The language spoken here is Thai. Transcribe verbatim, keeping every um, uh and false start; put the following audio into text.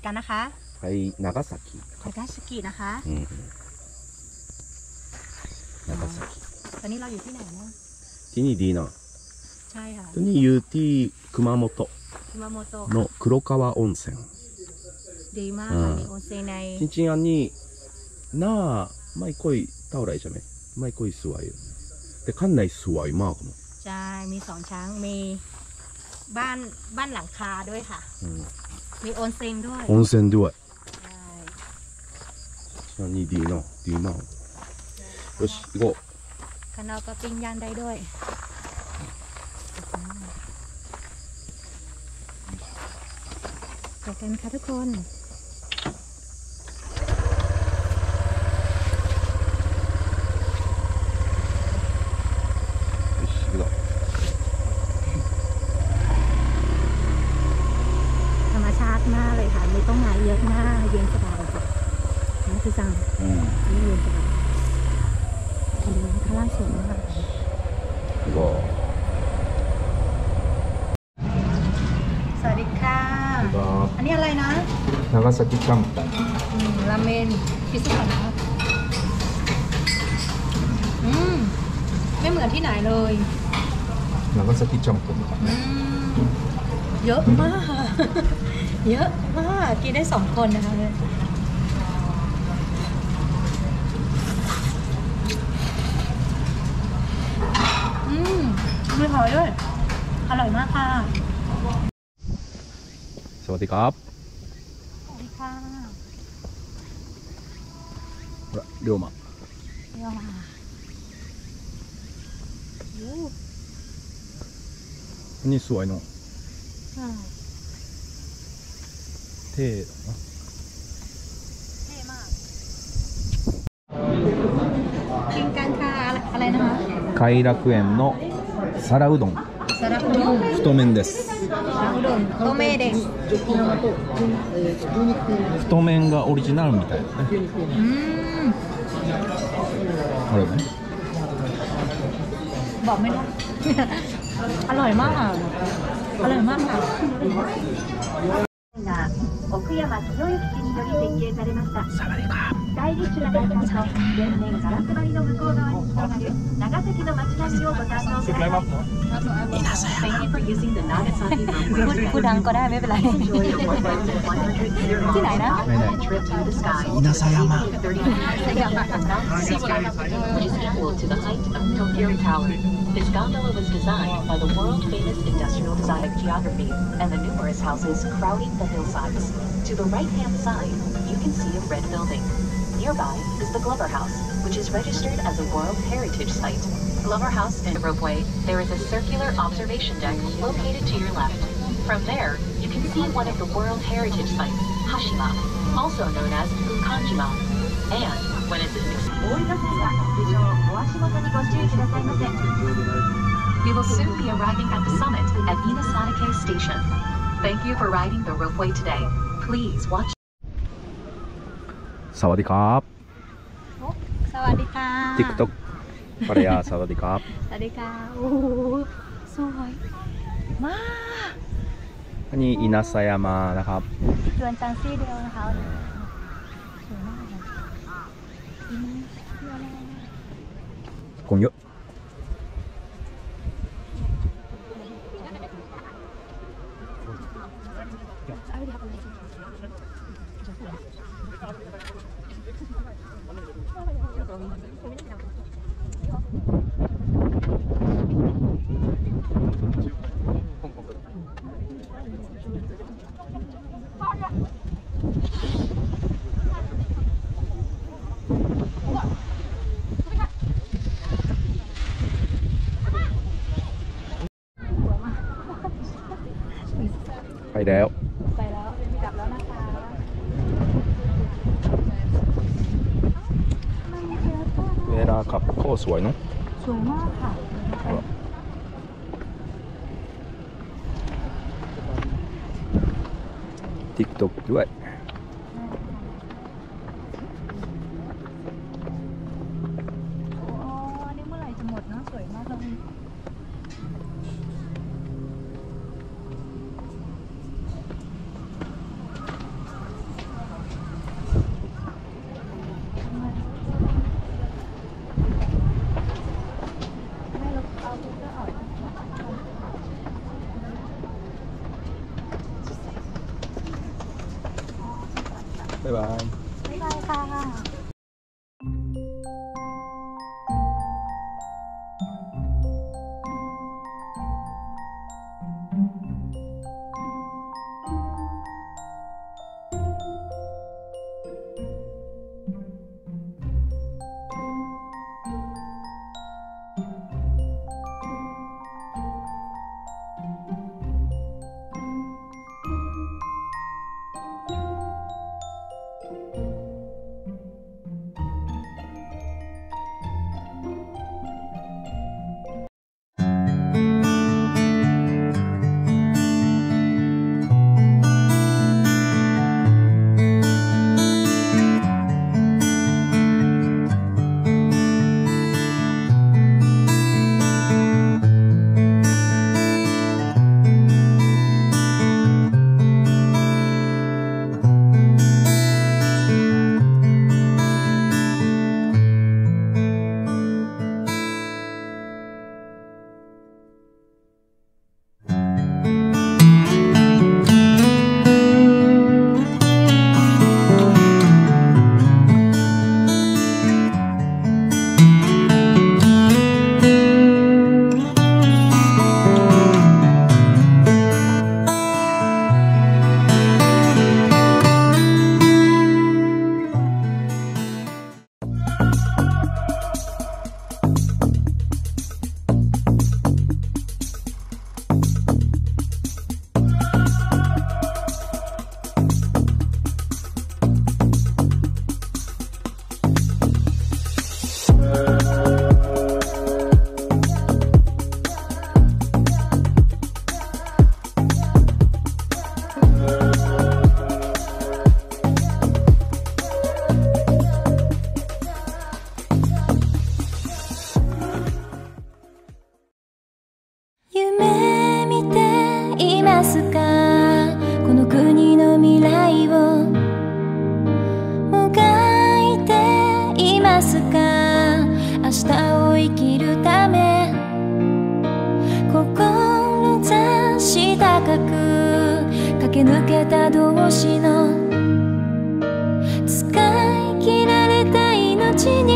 กันนะคะไปนากาซากินากาซากินะคะนากาซากิตอนนี้เราอยู่ที่ไหนนะที่นี่ดีนะใช่ค่ะที่นี่อยู่ที่คุมาโมโตะคุมาโมโตะの黒川温泉ดีมากมีโอเซนในจริงๆอันนี้น่าไม่ค่อยเท่าไรใช่ไหมไม่ค่อยสวยแต่ข้างในสวยมากนะใช่มีสองช้างมีบ้านบ้านหลังคาด้วยค่ะมีโอนเซ็นด้วยโอนเซ็นด้วยใช่อันนี้ดีเนาะดีมากよし行こうข้างนอกก็ปิ้งย่างได้ด้วยไปกันค่ะทุกคนธรรมชาติมากเลยค่ะมีต้นไม้เยอะมากเย็นสบายค่ะนี่คือจังนี่เย็นสบายทะเลข้างล่างสวยมากสวัสดีค่ะอันนี้อะไรนะนากาซากิจัมราเมนพิซซ่านะอืมไม่เหมือนที่ไหนเลยนากาซากิจัมปุเยอะมากเยอะมากกินได้สองคนนะคะเลยอืมมีหอยด้วยอร่อยมากค่ะสวัสดีครับสวัสดีค่ะเรียวมาเรียวมาอันนี้สวยเนาะเท่เนาะเท่มากกินกันค่ะอะไรนะคะไค楽園の皿うどん皿うどん太麺です皿うどん太麺です太麺がオリジナルみたいなねうんあれねบอกไม่ได้อร่อยมากอร่อยมากค่ะ奥山清之氏により設計されましたスタイリッシュな外観と全面ガラス張りの向こう側に広がる長崎の街並みをご堪能くださいพูดดังก็ได้ไม่เป็นไรที่ไหนนะ稲佐山 This gondola was designed by the world-famous industrial design geography and the numerous houses crowding the hillsides. To the right-hand side, you can see a red building. Nearby is the Glover House, which is registered as a World Heritage Site. Glover House and Ropeway, there is a circular observation deck located to your left. From there, you can see one of the World Heritage Sites, Hashima, also known as Kanjima. And when it's an We will soon be arriving at the summit at Inasanake Station. Thank you for riding the ropeway today. Please watch. สวัสดีครับสวัสดีค่ะ TikTok ภรรยาสวัสดีครับสวัสดีค่ะโอ้สวยมากอันนี้อินาซายามานะครับเดือนจันทร์ซี่เดียวนะคะสวยมากคนเยอะไปแล้วไปแล้วกลับแล้วนะคะเวลาขับก็สวยเนาะสวยมากค่ะ TikTok ด้วยอ๋อนี่เมื่อไหร่จะหมดเนาะสวยมากเลยบ๊ายบายค่ะ夢見ていますか、この国の未来をもがいていますか、明日を生きるため志高く駆け抜けた同士の使い切られた命に